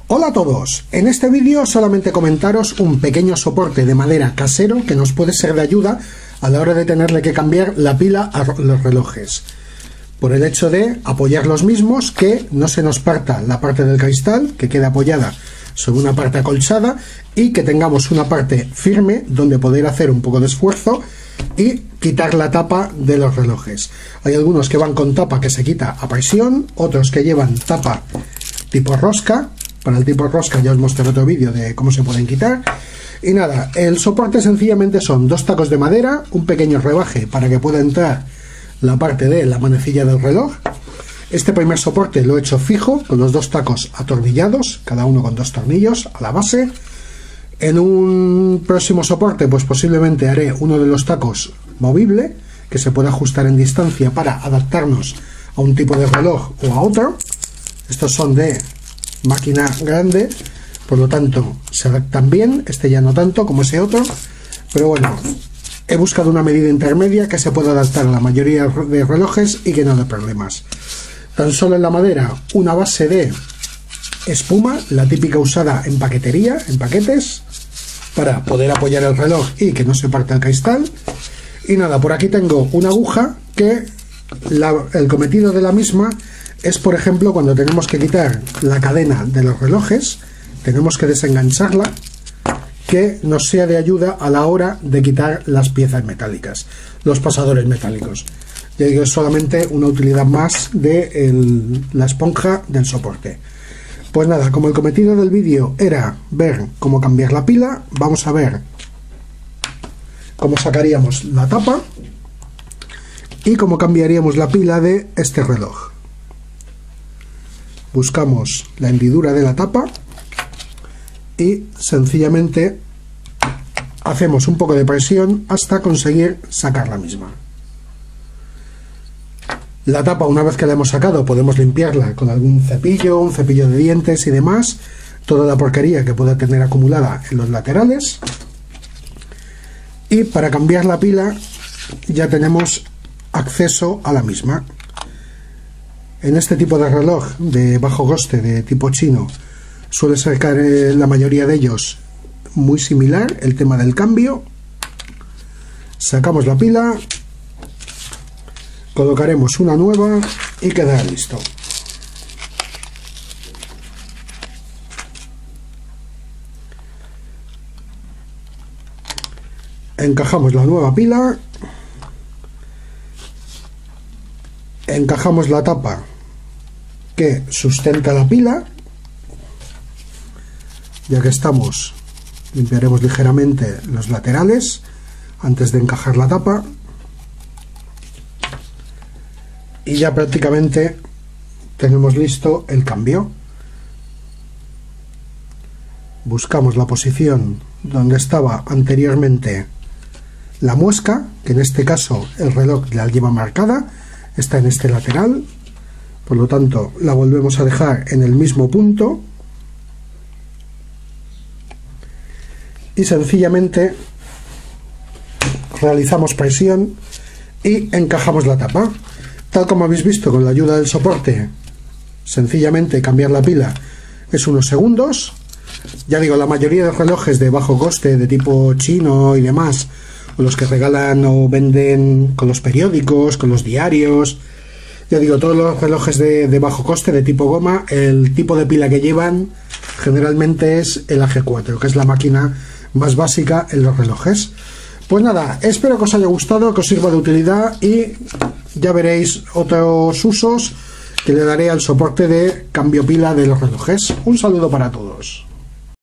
Hola a todos, en este vídeo solamente comentaros un pequeño soporte de madera casero que nos puede ser de ayuda a la hora de tenerle que cambiar la pila a los relojes, por el hecho de apoyar los mismos, que no se nos parta la parte del cristal, que quede apoyada sobre una parte acolchada y que tengamos una parte firme donde poder hacer un poco de esfuerzo y quitar la tapa de los relojes. Hay algunos que van con tapa que se quita a presión, otros que llevan tapa tipo rosca. Para el tipo rosca ya os mostré otro vídeo de cómo se pueden quitar. Y nada, el soporte sencillamente son dos tacos de madera, un pequeño rebaje para que pueda entrar la parte de la manecilla del reloj. Este primer soporte lo he hecho fijo, con los dos tacos atornillados, cada uno con dos tornillos a la base. En un próximo soporte pues posiblemente haré uno de los tacos movible, que se puede ajustar en distancia para adaptarnos a un tipo de reloj o a otro. Estos son de máquina grande, por lo tanto se adaptan bien, este ya no tanto como ese otro, pero bueno, he buscado una medida intermedia que se pueda adaptar a la mayoría de relojes y que no dé problemas. Tan solo en la madera una base de espuma, la típica usada en paquetería, en paquetes, para poder apoyar el reloj y que no se parta el cristal. Y nada, por aquí tengo una aguja que el cometido de la misma es, por ejemplo, cuando tenemos que quitar la cadena de los relojes, tenemos que desengancharla, que nos sea de ayuda a la hora de quitar las piezas metálicas, los pasadores metálicos. Ya digo, es solamente una utilidad más de la esponja del soporte. Pues nada, como el cometido del vídeo era ver cómo cambiar la pila, vamos a ver cómo sacaríamos la tapa y cómo cambiaríamos la pila de este reloj. Buscamos la hendidura de la tapa y sencillamente hacemos un poco de presión hasta conseguir sacar la misma. La tapa, una vez que la hemos sacado, podemos limpiarla con algún cepillo, un cepillo de dientes y demás, toda la porquería que pueda tener acumulada en los laterales. Y para cambiar la pila ya tenemos acceso a la misma. En este tipo de reloj de bajo coste de tipo chino suele ser la mayoría de ellos muy similar el tema del cambio. Sacamos la pila, colocaremos una nueva y quedará listo. Encajamos la nueva pila, encajamos la tapa que sustenta la pila. Ya que estamos, limpiaremos ligeramente los laterales antes de encajar la tapa y ya prácticamente tenemos listo el cambio. Buscamos la posición donde estaba anteriormente la muesca, que en este caso el reloj la lleva marcada, está en este lateral, por lo tanto la volvemos a dejar en el mismo punto y sencillamente realizamos presión y encajamos la tapa. Tal como habéis visto, con la ayuda del soporte, sencillamente cambiar la pila es unos segundos. Ya digo, la mayoría de relojes de bajo coste de tipo chino y demás, o los que regalan o venden con los periódicos, con los diarios, ya digo, todos los relojes de bajo coste de tipo goma, el tipo de pila que llevan generalmente es el AG4, que es la máquina más básica en los relojes. Pues nada, espero que os haya gustado, que os sirva de utilidad y ya veréis otros usos que le daré al soporte de cambio pila de los relojes. Un saludo para todos.